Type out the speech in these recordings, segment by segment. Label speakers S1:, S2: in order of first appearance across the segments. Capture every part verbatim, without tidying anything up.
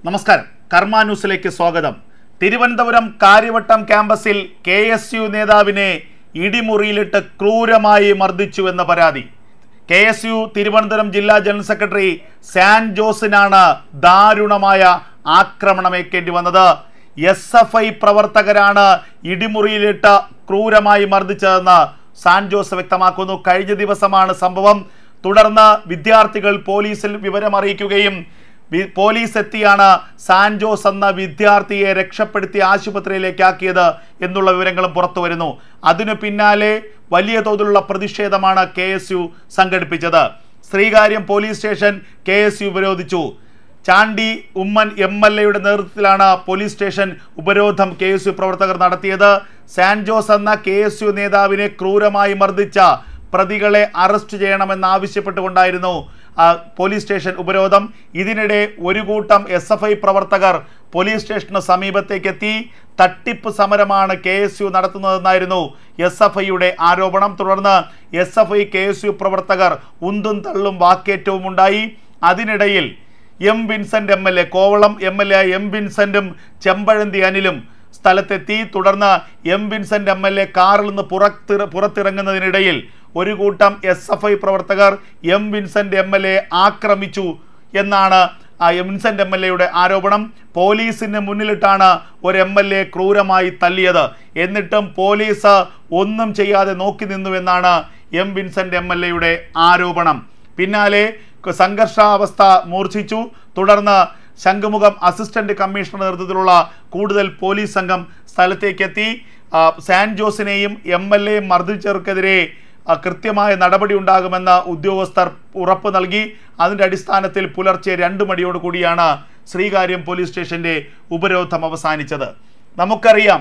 S1: നമസ്കാരം, കർമ്മ ന്യൂസിലേക്ക് സ്വാഗതം. തിരുവനന്തപുരം കാര്യവട്ടം ക്യാമ്പസിൽ കെ എസ് യു നേതാവിനെ ഇടിമുറിയിലിട്ട് ക്രൂരമായി മർദ്ദിച്ചു എന്ന പരാതി. കെ എസ് യു തിരുവനന്തപുരം ജില്ലാ ജനറൽ സെക്രട്ടറി സാൻ ജോസിനാണ് ദാരുണമായ ആക്രമണമേൽക്കേണ്ടി വന്നത്. എസ് എഫ് ഐ പ്രവർത്തകരാണ് ഇടിമുറിയിലിട്ട് ക്രൂരമായി മർദ്ദിച്ചതെന്ന് സാൻ ജോസ് വ്യക്തമാക്കുന്നു. കഴിഞ്ഞ ദിവസമാണ് സംഭവം. തുടർന്ന് വിദ്യാർത്ഥികൾ പോലീസിൽ വിവരം അറിയിക്കുകയും പോലീസ് എത്തിയാണ് സാൻ ജോസ് എന്ന വിദ്യാർത്ഥിയെ രക്ഷപ്പെടുത്തി ആശുപത്രിയിലേക്കാക്കിയത് എന്നുള്ള വിവരങ്ങളും പുറത്തു വരുന്നു. അതിനു പിന്നാലെ വലിയ തോതിലുള്ള പ്രതിഷേധമാണ് കെ എസ് യു സംഘടിപ്പിച്ചത്. Sreekaryam police station K S U ഉപരോധിച്ചു. ചാണ്ടി ഉമ്മൻ എം എൽ എയുടെ നേതൃത്വത്തിലാണ് പോലീസ് സ്റ്റേഷൻ ഉപരോധം കെ എസ് യു പ്രവർത്തകർ നടത്തിയത്. സാൻ ജോസ് എന്ന കെ എസ് യു നേതാവിനെ ക്രൂരമായി മർദ്ദിച്ച പ്രതികളെ അറസ്റ്റ് ചെയ്യണമെന്നാവശ്യപ്പെട്ടുകൊണ്ടായിരുന്നു പോലീസ് സ്റ്റേഷൻ ഉപരോധം. ഇതിനിടെ ഒരു കൂട്ടം എസ് എഫ് ഐ പ്രവർത്തകർ പോലീസ് സ്റ്റേഷന് സമീപത്തേക്കെത്തി തട്ടിപ്പ് സമരമാണ് കെ എസ് യു നടത്തുന്നതെന്നായിരുന്നു എസ് എഫ് ഐയുടെ ആരോപണം. തുടർന്ന് S F I K S U പ്രവർത്തകർ ഉന്തും തള്ളും വാക്കേറ്റവും ഉണ്ടായി. അതിനിടയിൽ M Vincent M L A Kovalam M L A M വിൻസെന്റും ചെമ്പഴന്തി അനിലും സ്ഥലത്തെത്തി. തുടർന്ന് M Vincent M L A കാറിൽ നിന്ന് പുറത്തിറ പുറത്തിറങ്ങുന്നതിനിടയിൽ ഒരു കൂട്ടം എസ് എഫ് ഐ പ്രവർത്തകർ M Vincent M L A ആക്രമിച്ചു എന്നാണ് എം വിൻസെന്റ് എം എൽ എയുടെ ആരോപണം. പോലീസിന് മുന്നിലിട്ടാണ് ഒരു എം എൽ എ ക്രൂരമായി തല്ലിയത്. എന്നിട്ടും പോലീസ് ഒന്നും ചെയ്യാതെ നോക്കി നിന്നുവെന്നാണ് എം വിൻസെന്റ് എം എൽ എയുടെ ആരോപണം. പിന്നാലെ സംഘർഷാവസ്ഥ മൂർച്ഛിച്ചു. തുടർന്ന് ശംഖുമുഖം അസിസ്റ്റന്റ് കമ്മീഷണർ നേതൃത്വത്തിലുള്ള കൂടുതൽ പോലീസ് സംഘം സ്ഥലത്തേക്കെത്തി. സാൻ ജോസിനെയും എം എൽ എയും മർദ്ദിച്ചവർക്കെതിരെ കൃത്യമായ നടപടി ഉണ്ടാകുമെന്ന് ഉദ്യോഗസ്ഥർ ഉറപ്പ് നൽകി. അതിൻ്റെ അടിസ്ഥാനത്തിൽ പുലർച്ചെ രണ്ട് മണിയോട് കൂടിയാണ് ശ്രീകാര്യം പോലീസ് സ്റ്റേഷന്റെ ഉപരോധം അവസാനിച്ചത്. നമുക്കറിയാം,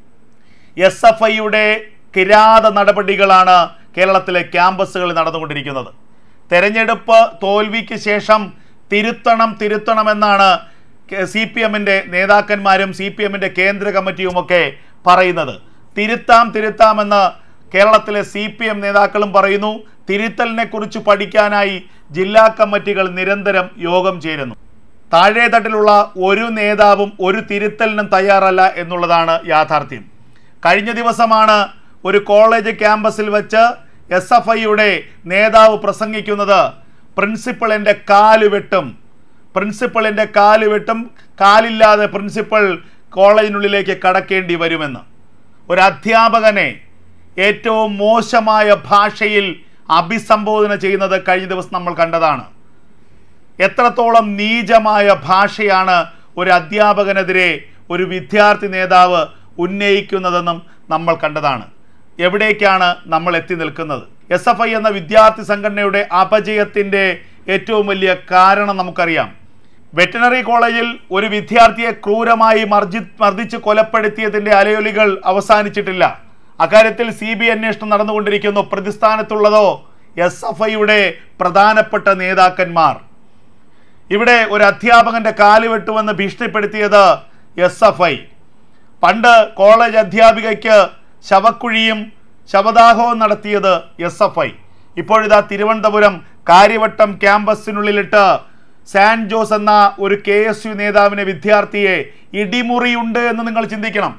S1: എസ് എഫ് ഐയുടെ കിരാത നടപടികളാണ് കേരളത്തിലെ ക്യാമ്പസുകളിൽ നടന്നുകൊണ്ടിരിക്കുന്നത്. തെരഞ്ഞെടുപ്പ് തോൽവിക്ക് ശേഷം തിരുത്തണം തിരുത്തണമെന്നാണ് സി പി എമ്മിൻ്റെ നേതാക്കന്മാരും സി പി എമ്മിൻ്റെ കേന്ദ്ര കമ്മിറ്റിയുമൊക്കെ പറയുന്നത്. തിരുത്താം തിരുത്താമെന്ന് കേരളത്തിലെ സി പി എം നേതാക്കളും പറയുന്നു. തിരുത്തലിനെ കുറിച്ച് പഠിക്കാനായി ജില്ലാ കമ്മിറ്റികൾ നിരന്തരം യോഗം ചേരുന്നു. താഴേതട്ടിലുള്ള ഒരു നേതാവും ഒരു തിരുത്തലിനും തയ്യാറല്ല എന്നുള്ളതാണ് യാഥാർത്ഥ്യം. കഴിഞ്ഞ ദിവസമാണ് ഒരു കോളേജ് ക്യാമ്പസിൽ വെച്ച് എസ് എഫ് ഐയുടെ നേതാവ് പ്രസംഗിക്കുന്നത്. പ്രിൻസിപ്പളിൻ്റെ കാല് വെട്ടും പ്രിൻസിപ്പളിൻ്റെ കാല് വെട്ടും കാലില്ലാതെ പ്രിൻസിപ്പൾ കോളേജിനുള്ളിലേക്ക് കടക്കേണ്ടി വരുമെന്ന്. ഒരു അധ്യാപകനെ ഏറ്റവും മോശമായ ഭാഷയിൽ അഭിസംബോധന ചെയ്യുന്നത് കഴിഞ്ഞ ദിവസം നമ്മൾ കണ്ടതാണ്. എത്രത്തോളം നീചമായ ഭാഷയാണ് ഒരു അധ്യാപകനെതിരെ ഒരു വിദ്യാർത്ഥി നേതാവ് ഉന്നയിക്കുന്നതെന്നും നമ്മൾ കണ്ടതാണ്. എവിടേക്കാണ് നമ്മൾ എത്തി നിൽക്കുന്നത്? എസ് എഫ് ഐ എന്ന വിദ്യാർത്ഥി സംഘടനയുടെ അപജയത്തിൻ്റെ ഏറ്റവും വലിയ കാരണം നമുക്കറിയാം. വെറ്റിനറി കോളേജിൽ ഒരു വിദ്യാർത്ഥിയെ ക്രൂരമായി മർജി മർദ്ദിച്ച് കൊലപ്പെടുത്തിയതിൻ്റെ അലയൊലികൾ അവസാനിച്ചിട്ടില്ല. അക്കാര്യത്തിൽ സി ബി ഐ അന്വേഷണം നടന്നുകൊണ്ടിരിക്കുന്നു. പ്രതിസ്ഥാനത്തുള്ളതോ എസ് എഫ് ഐയുടെ പ്രധാനപ്പെട്ട നേതാക്കന്മാർ. ഇവിടെ ഒരു അധ്യാപകന്റെ കാല് വെട്ടുമെന്ന് ഭീഷണിപ്പെടുത്തിയത് എസ് എഫ് ഐ. പണ്ട് കോളേജ് അധ്യാപികയ്ക്ക് ശവക്കുഴിയും ശവദാഹവും നടത്തിയത് എസ് എഫ് ഐ. ഇപ്പോഴിതാ തിരുവനന്തപുരം കാര്യവട്ടം ക്യാമ്പസിനുള്ളിലിട്ട് സാൻ ജോസ് എന്ന ഒരു കെ എസ് യു നേതാവിനെ വിദ്യാർത്ഥിയെ ഇടിമുറിയുണ്ട് എന്ന് നിങ്ങൾ ചിന്തിക്കണം.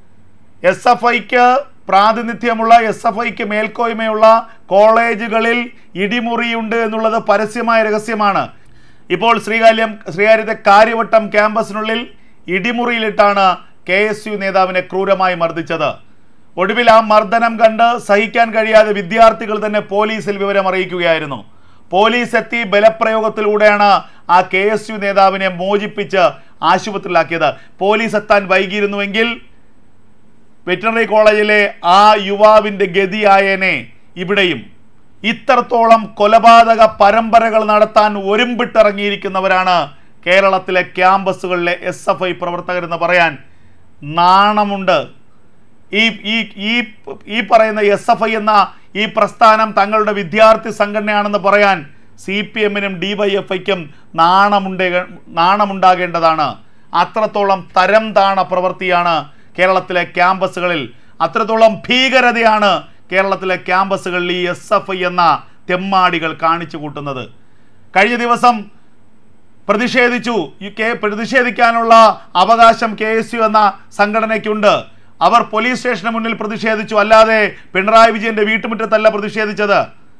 S1: എസ് എഫ് ഐക്ക് പ്രാതിനിധ്യമുള്ള എസ് എഫ് ഐക്ക് മേൽക്കോയ്മയുള്ള കോളേജുകളിൽ ഇടിമുറിയുണ്ട് എന്നുള്ളത് പരസ്യമായ രഹസ്യമാണ്. ഇപ്പോൾ ശ്രീകാര്യം ശ്രീകാര്യത്തെ കാര്യവട്ടം ക്യാമ്പസിനുള്ളിൽ ഇടിമുറിയിലിട്ടാണ് കെ എസ് യു നേതാവിനെ ക്രൂരമായി മർദ്ദിച്ചത്. ഒടുവിൽ ആ മർദ്ദനം കണ്ട് സഹിക്കാൻ കഴിയാതെ വിദ്യാർത്ഥികൾ തന്നെ പോലീസിൽ വിവരം അറിയിക്കുകയായിരുന്നു. പോലീസ് എത്തി ബലപ്രയോഗത്തിലൂടെയാണ് ആ കെ എസ് യു നേതാവിനെ മോചിപ്പിച്ച് ആശുപത്രിയിലാക്കിയത്. പോലീസ് എത്താൻ വൈകിയിരുന്നുവെങ്കിൽ വെറ്റിനറി കോളേജിലെ ആ യുവാവിൻ്റെ ഗതിയായനെ ഇവിടെയും. ഇത്രത്തോളം കൊലപാതക പരമ്പരകൾ നടത്താൻ ഒരുമ്പിട്ടിറങ്ങിയിരിക്കുന്നവരാണ് കേരളത്തിലെ ക്യാമ്പസുകളിലെ എസ് എഫ് ഐ പ്രവർത്തകരെന്ന് പറയാൻ നാണമുണ്ട്. ഈ ഈ ഈ പറയുന്ന എസ് എഫ് ഐ എന്ന ഈ പ്രസ്ഥാനം തങ്ങളുടെ വിദ്യാർത്ഥി സംഘടനയാണെന്ന് പറയാൻ സി പി എമ്മിനും ഡി വൈ എഫ് ഐക്കും നാണമുണ്ടേ നാണമുണ്ടാകേണ്ടതാണ്. അത്രത്തോളം തരം താണ പ്രവൃത്തിയാണ് കേരളത്തിലെ ക്യാമ്പസുകളിൽ, അത്രത്തോളം ഭീകരതയാണ് കേരളത്തിലെ ക്യാമ്പസുകളിൽ ഈ എസ് എഫ് ഐ എന്ന തെമ്മാടികൾ കാണിച്ചു കൂട്ടുന്നത്. കഴിഞ്ഞ ദിവസം പ്രതിഷേധിച്ചു. ഈ കെ പ്രതിഷേധിക്കാനുള്ള അവകാശം കെ എസ് യു എന്ന സംഘടനയ്ക്കുണ്ട്. അവർ പോലീസ് സ്റ്റേഷന് മുന്നിൽ പ്രതിഷേധിച്ചു, അല്ലാതെ പിണറായി വിജയന്റെ വീട്ടുമുറ്റത്തല്ല പ്രതിഷേധിച്ചത്.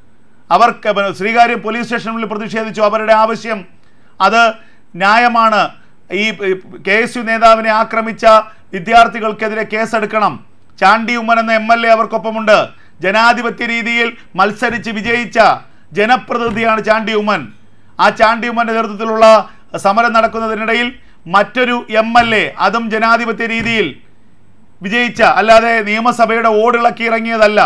S1: അവർ ശ്രീകാര്യം പോലീസ് സ്റ്റേഷന് മുന്നിൽ പ്രതിഷേധിച്ചു. അവരുടെ ആവശ്യം അത് ന്യായമാണ്. ഈ കെ എസ് യു നേതാവിനെ ആക്രമിച്ച വിദ്യാർത്ഥികൾക്കെതിരെ കേസെടുക്കണം. ചാണ്ടി ഉമ്മൻ എന്ന എം എൽ എ അവർക്കൊപ്പമുണ്ട്. ജനാധിപത്യ രീതിയിൽ മത്സരിച്ച് വിജയിച്ച ജനപ്രതിനിധിയാണ് ചാണ്ടി ഉമ്മൻ. ആ ചാണ്ടി ഉമ്മന്റെ നേതൃത്വത്തിലുള്ള സമരം നടക്കുന്നതിനിടയിൽ മറ്റൊരു എം എൽ എ, അതും ജനാധിപത്യ രീതിയിൽ വിജയിച്ച, അല്ലാതെ നിയമസഭയുടെ ഓടിളക്കി ഇറങ്ങിയതല്ല,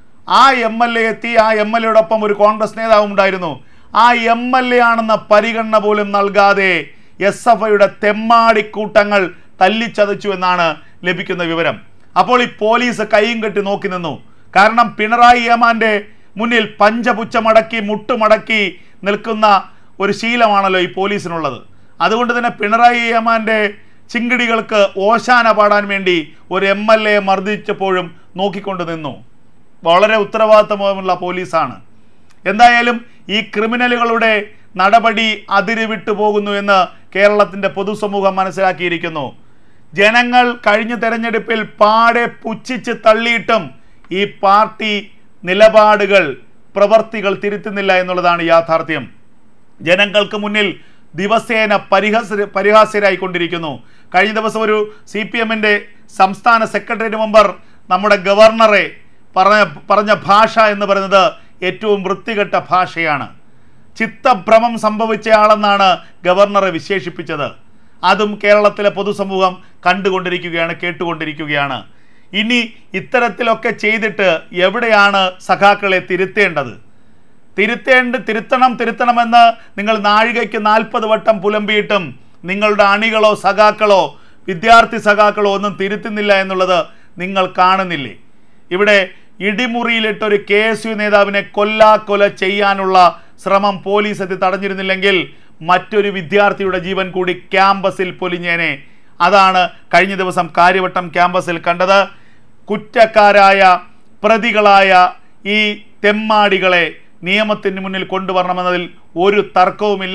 S1: ആ എം എൽ എ എത്തി. ആ എം എൽ എയോടൊപ്പം ഒരു കോൺഗ്രസ് നേതാവും ഉണ്ടായിരുന്നു. ആ എം എൽ എ ആണെന്ന പരിഗണന പോലും നൽകാതെ എസ് എഫ് ഐയുടെ തെമ്മാടിക്കൂട്ടങ്ങൾ തല്ലിച്ചതച്ചു എന്നാണ് ലഭിക്കുന്ന വിവരം. അപ്പോൾ ഈ പോലീസ് കൈയും കെട്ടി നോക്കി നിന്നു. കാരണം പിണറായി ഏമാന്റെ മുന്നിൽ പഞ്ചപുച്ഛമടക്കി മുട്ടുമടക്കി നിൽക്കുന്ന ഒരു ശീലമാണല്ലോ ഈ പോലീസിനുള്ളത്. അതുകൊണ്ട് തന്നെ പിണറായി ഏമാന്റെ ചിങ്കിടികൾക്ക് ഓശാന പാടാൻ വേണ്ടി ഒരു എം എൽ എ മർദ്ദിച്ചപ്പോഴും നോക്കിക്കൊണ്ട് നിന്നു. വളരെ ഉത്തരവാദിത്തമുള്ള പോലീസാണ്. എന്തായാലും ഈ ക്രിമിനലുകളുടെ നടപടി അതിരുവിട്ടു പോകുന്നു എന്ന് കേരളത്തിൻ്റെ പൊതുസമൂഹം മനസ്സിലാക്കിയിരിക്കുന്നു. ജനങ്ങൾ കഴിഞ്ഞ തെരഞ്ഞെടുപ്പിൽ പാടെ പുച്ഛിച്ച് തള്ളിയിട്ടും ഈ പാർട്ടി നിലപാടുകൾ, പ്രവർത്തികൾ തിരുത്തുന്നില്ല എന്നുള്ളതാണ് യാഥാർത്ഥ്യം. ജനങ്ങൾക്ക് മുന്നിൽ ദിവസേന പരിഹാസ പരിഹാസ്യരായിക്കൊണ്ടിരിക്കുന്നു. കഴിഞ്ഞ ദിവസം ഒരു സി പി എമ്മിൻ്റെ സംസ്ഥാന സെക്രട്ടറി മെമ്പർ നമ്മുടെ ഗവർണറെ പറഞ്ഞ പറഞ്ഞ ഭാഷ എന്ന് പറയുന്നത് ഏറ്റവും വൃത്തികെട്ട ഭാഷയാണ്. ചിത്തഭ്രമം സംഭവിച്ചയാളെന്നാണ് ഗവർണറെ വിശേഷിപ്പിച്ചത്. അതും കേരളത്തിലെ പൊതുസമൂഹം കണ്ടുകൊണ്ടിരിക്കുകയാണ്, കേട്ടുകൊണ്ടിരിക്കുകയാണ്. ഇനി ഇത്തരത്തിലൊക്കെ ചെയ്തിട്ട് എവിടെയാണ് സഖാക്കളെ തിരുത്തേണ്ടത്? തിരുത്തേണ്ട തിരുത്തണം തിരുത്തണമെന്ന് നിങ്ങൾ നാഴികയ്ക്ക് നാൽപ്പത് വട്ടം പുലമ്പിയിട്ടും നിങ്ങളുടെ അണികളോ സഖാക്കളോ വിദ്യാർത്ഥി സഖാക്കളോ ഒന്നും തിരുത്തുന്നില്ല എന്നുള്ളത് നിങ്ങൾ കാണുന്നില്ലേ? ഇവിടെ ഇടിമുറിയിലിട്ടൊരു കെ എസ് യു നേതാവിനെ കൊല്ലാക്കൊല ചെയ്യാനുള്ള ശ്രമം പോലീസ് എത്തി തടഞ്ഞിരുന്നില്ലെങ്കിൽ മറ്റൊരു വിദ്യാർത്ഥിയുടെ ജീവൻ കൂടി ക്യാമ്പസിൽ പൊലിഞ്ഞേനെ. അതാണ് കഴിഞ്ഞ ദിവസം കാര്യവട്ടം ക്യാമ്പസിൽ കണ്ടത്. കുറ്റക്കാരായ പ്രതികളായ ഈ തെമ്മാടികളെ നിയമത്തിന് മുന്നിൽ കൊണ്ടുവരണമെന്നതിൽ ഒരു തർക്കവുമില്ല.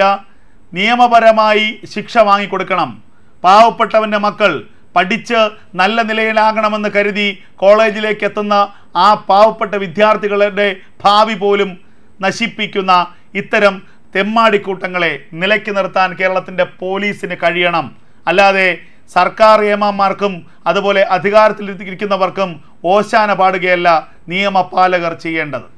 S1: നിയമപരമായി ശിക്ഷ വാങ്ങിക്കൊടുക്കണം. പാവപ്പെട്ടവൻ്റെ മക്കൾ പഠിച്ച് നല്ല നിലയിലാകണമെന്ന് കരുതി കോളേജിലേക്ക് എത്തുന്ന ആ പാവപ്പെട്ട വിദ്യാർത്ഥികളുടെ ഭാവി പോലും നശിപ്പിക്കുന്ന ഇത്തരം തെമ്മാടിക്കൂട്ടങ്ങളെ നിലയ്ക്ക് നിർത്താൻ കേരളത്തിൻ്റെ പോലീസിന് കഴിയണം. അല്ലാതെ സർക്കാർ ഏമാന്മാർക്കും അതുപോലെ അധികാരത്തിൽ ഇരിക്കുന്നവർക്കും ഓശാന പാടുകയല്ല നിയമപാലകർ ചെയ്യേണ്ടത്.